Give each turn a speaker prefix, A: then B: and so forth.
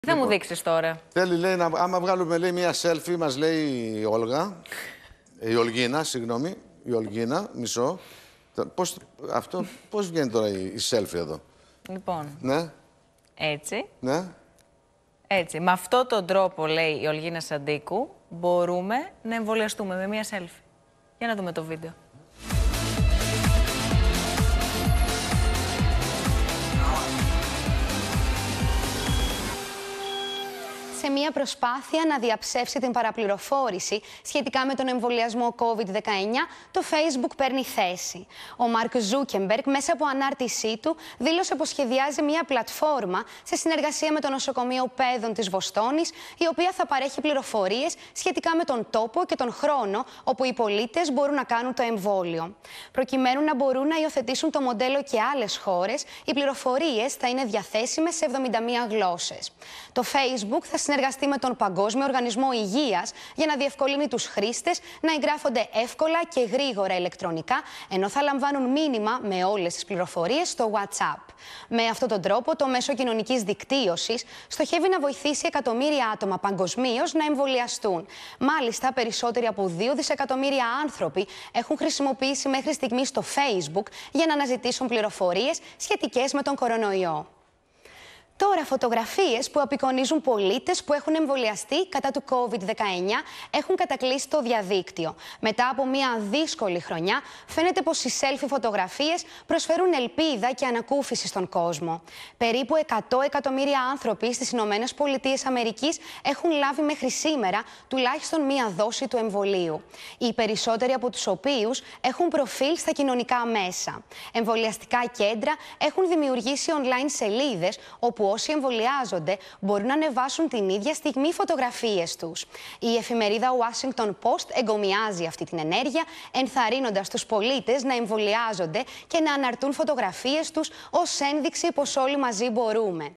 A: Τι θα μου δείξεις τώρα?
B: Θέλει, λέει, άμα βγάλουμε, λέει, μία selfie, μας λέει η Όλγα, η Ολγίνα, συγγνώμη, η Ολγίνα, μισό. Πώς βγαίνει τώρα η selfie εδώ?
A: Λοιπόν,
B: ναι.
A: Έτσι.
B: Ναι.
A: Έτσι. Με αυτόν τον τρόπο, λέει η Ολγίνα Σαντίκου, μπορούμε να εμβολιαστούμε με μία selfie. Για να δούμε το βίντεο.
C: Σε μια προσπάθεια να διαψεύσει την παραπληροφόρηση σχετικά με τον εμβολιασμό COVID-19, το Facebook παίρνει θέση. Ο Μάρκ Ζούκεμπεργκ, μέσα από ανάρτησή του, δήλωσε πως σχεδιάζει μια πλατφόρμα σε συνεργασία με το νοσοκομείο Παιδών της Βοστόνης, η οποία θα παρέχει πληροφορίες σχετικά με τον τόπο και τον χρόνο όπου οι πολίτες μπορούν να κάνουν το εμβόλιο. Προκειμένου να μπορούν να υιοθετήσουν το μοντέλο και άλλες χώρες, οι πληροφορίες θα είναι διαθέσιμες σε 71 γλώσσες. Το Facebook θα συνεργαστεί με τον Παγκόσμιο Οργανισμό Υγείας για να διευκολύνει τους χρήστες να εγγράφονται εύκολα και γρήγορα ηλεκτρονικά, ενώ θα λαμβάνουν μήνυμα με όλες τις πληροφορίες στο WhatsApp. Με αυτόν τον τρόπο, το μέσο κοινωνικής δικτύωσης στοχεύει να βοηθήσει εκατομμύρια άτομα παγκοσμίως να εμβολιαστούν. Μάλιστα, περισσότεροι από 2 δισεκατομμύρια άνθρωποι έχουν χρησιμοποιήσει μέχρι στιγμής το Facebook για να αναζητήσουν πληροφορίες σχετικές με τον κορονοϊό. Τώρα, φωτογραφίες που απεικονίζουν πολίτες που έχουν εμβολιαστεί κατά του COVID-19 έχουν κατακλείσει το διαδίκτυο. Μετά από μια δύσκολη χρονιά, φαίνεται πως οι selfie φωτογραφίες προσφέρουν ελπίδα και ανακούφιση στον κόσμο. Περίπου 100 εκατομμύρια άνθρωποι στις Ηνωμένες Πολιτείες Αμερικής έχουν λάβει μέχρι σήμερα τουλάχιστον μία δόση του εμβολίου. Οι περισσότεροι από τους οποίους έχουν προφίλ στα κοινωνικά μέσα. Εμβολιαστικά κέντρα έχουν δημιουργήσει online σελίδες όπου όσοι εμβολιάζονται μπορούν να ανεβάσουν την ίδια στιγμή φωτογραφίες τους. Η εφημερίδα Washington Post εγκομιάζει αυτή την ενέργεια, ενθαρρύνοντας τους πολίτες να εμβολιάζονται και να αναρτούν φωτογραφίες τους ως ένδειξη πως όλοι μαζί μπορούμε.